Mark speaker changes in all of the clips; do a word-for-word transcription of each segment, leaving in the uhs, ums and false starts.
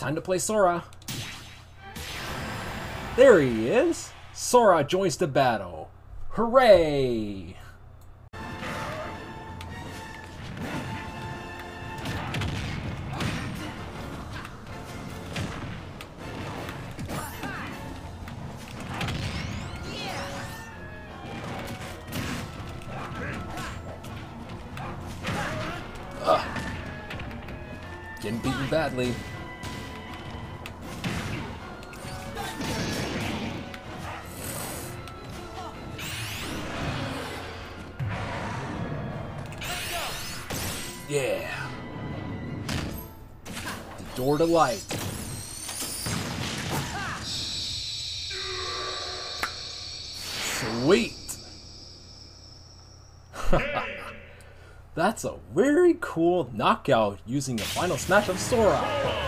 Speaker 1: Time to play Sora. There he is! Sora joins the battle. Hooray! Ugh. Getting beaten badly. Yeah. The door to light. Sweet. That's a very cool knockout using the final smash of Sora.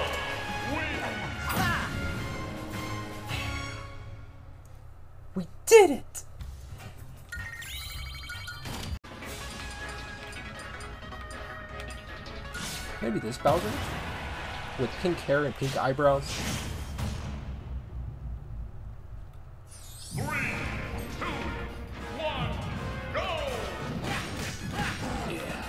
Speaker 1: We did it! Maybe this Bowser? With pink hair and pink eyebrows?
Speaker 2: Three, two, one, go!
Speaker 1: Yeah.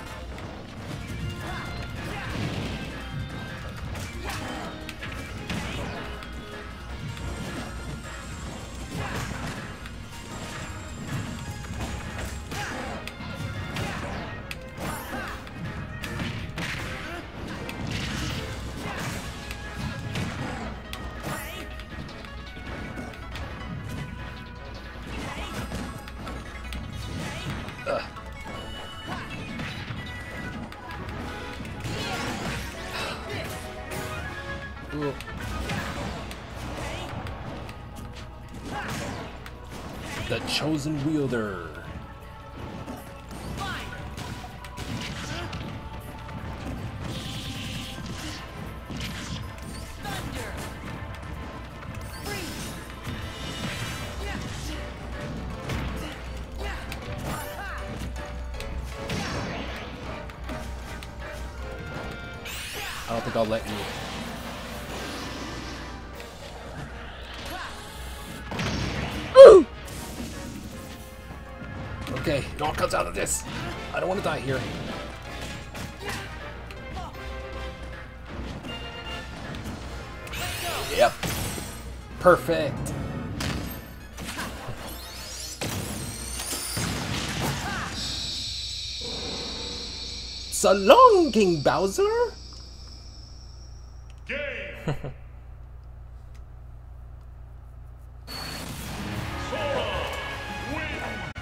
Speaker 1: Ugh. Ooh. The chosen wielder. I don't think I'll let you. Ooh! Okay, it all comes out of this. I don't want to die here. Yep. Perfect. So long, King Bowser.
Speaker 2: Game! Sora wins!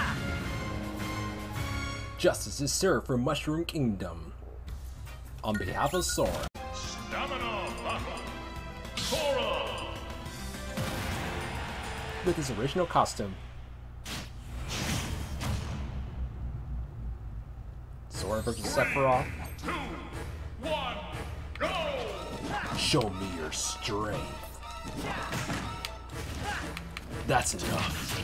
Speaker 1: Justice is served for Mushroom Kingdom. On behalf of Sora.
Speaker 2: Stamina battle! Sora!
Speaker 1: With his original costume. Sora versus Sephiroth.
Speaker 2: Two, one, go!
Speaker 1: Show me your strength. That's enough.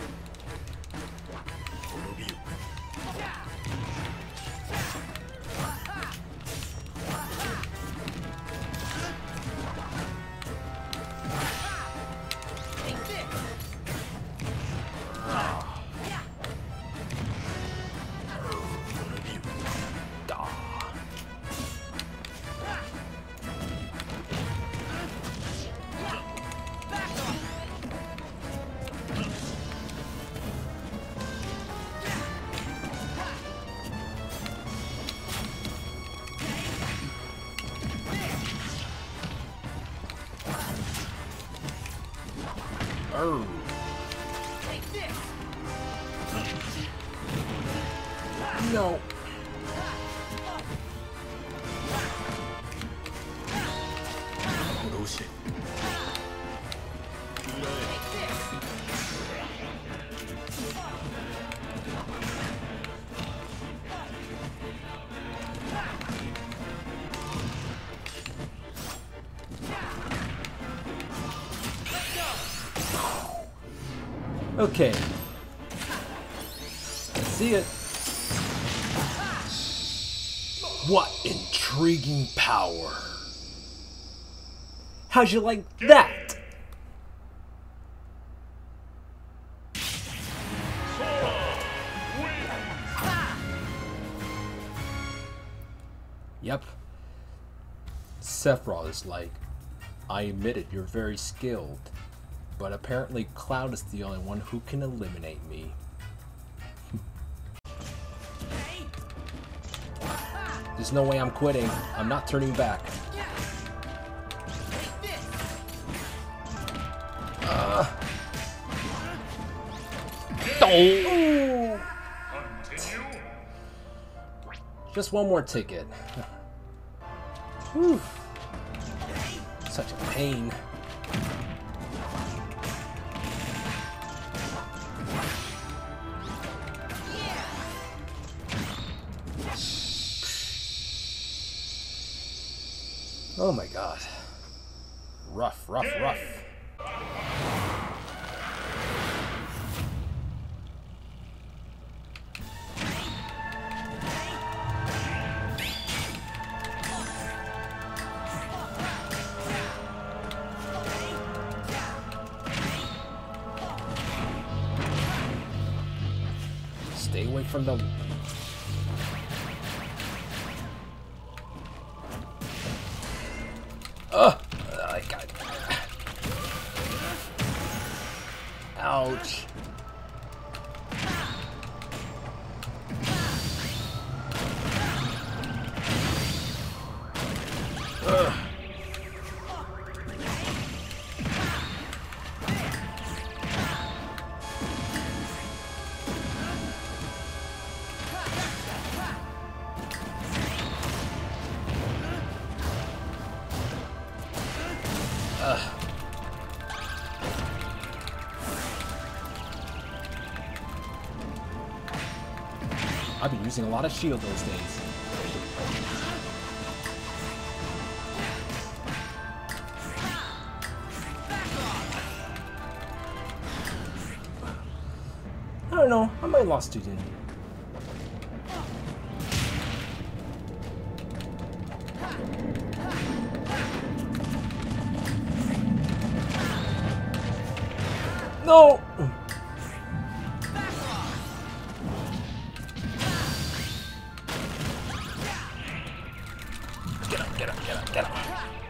Speaker 1: Oh. No. Okay. See it. What intriguing power. How'd you like that?
Speaker 2: Sora wins.
Speaker 1: Yep. Sephiroth is like, I admit it, you're very skilled, but apparently Cloud is the only one who can eliminate me. There's no way I'm quitting. I'm not turning back. Uh. Oh.
Speaker 2: Continue.
Speaker 1: Just one more ticket. Whew. Such a pain. Oh my god. Rough, rough, rough. Stay away from the... Ugh! I got... Ouch. Ugh. Ugh. I've been using a lot of shield those days. I don't know, I might have lost to Diddy. No! Get up, get up, get up, get up.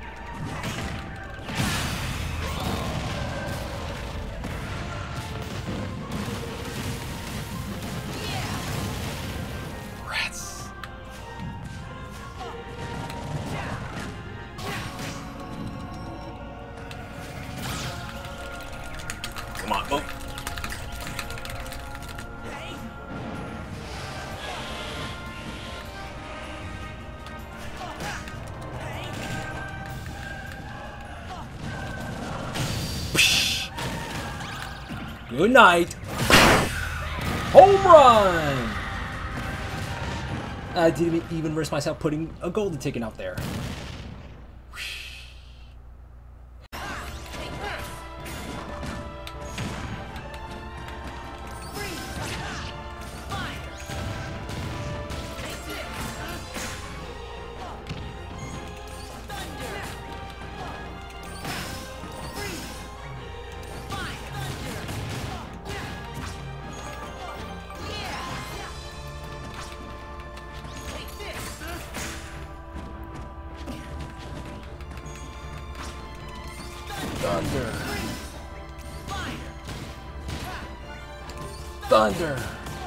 Speaker 1: Rats. Come on, move. Good night. Home run! I didn't even risk myself putting a golden ticket out there. Thunder. Thunder.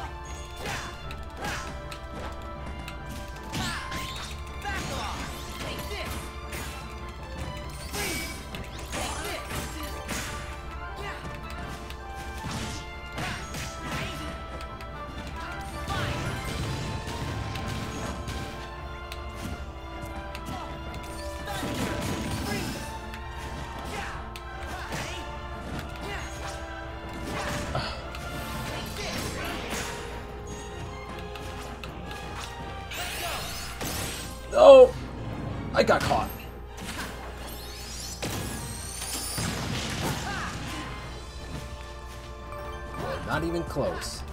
Speaker 1: Oh, I got caught. Well, not even close.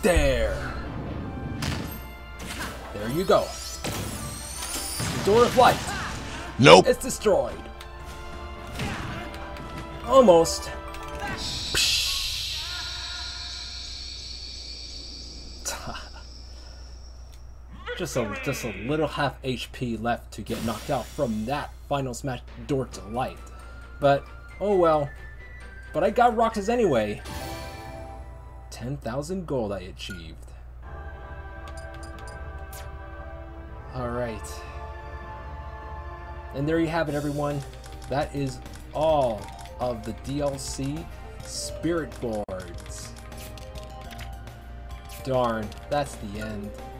Speaker 1: there. There you go. The Door of Light.
Speaker 3: Nope.
Speaker 1: It's destroyed. Almost. Just a just a little half H P left to get knocked out from that final smash Door to Light. But oh well. But I got Roxas anyway. ten thousand gold I achieved. Alright. And there you have it, everyone. That is all of the D L C Spirit Boards. Darn, that's the end.